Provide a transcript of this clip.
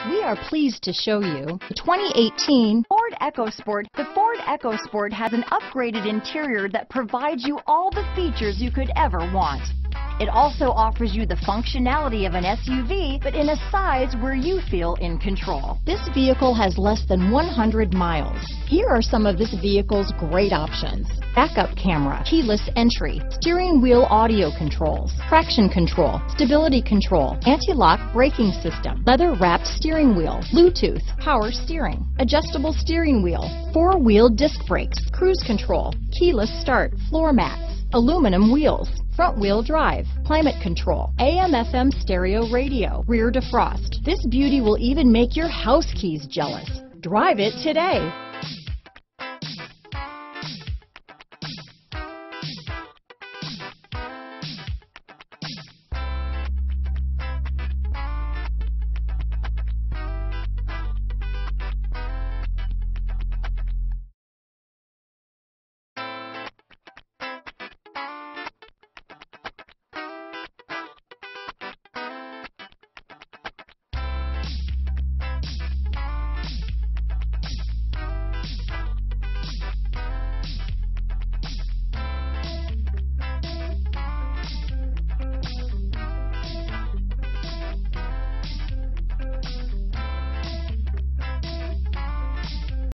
We are pleased to show you the 2018 Ford EcoSport. The Ford EcoSport has an upgraded interior that provides you all the features you could ever want. It also offers you the functionality of an SUV, but in a size where you feel in control. This vehicle has less than 100 miles. Here are some of this vehicle's great options: backup camera, keyless entry, steering wheel audio controls, traction control, stability control, anti-lock braking system, leather-wrapped steering wheel, Bluetooth, power steering, adjustable steering wheel, four-wheel disc brakes, cruise control, keyless start, floor mats, aluminum wheels, front-wheel drive, climate control, AM/FM stereo radio, rear defrost. This beauty will even make your house keys jealous. Drive it today.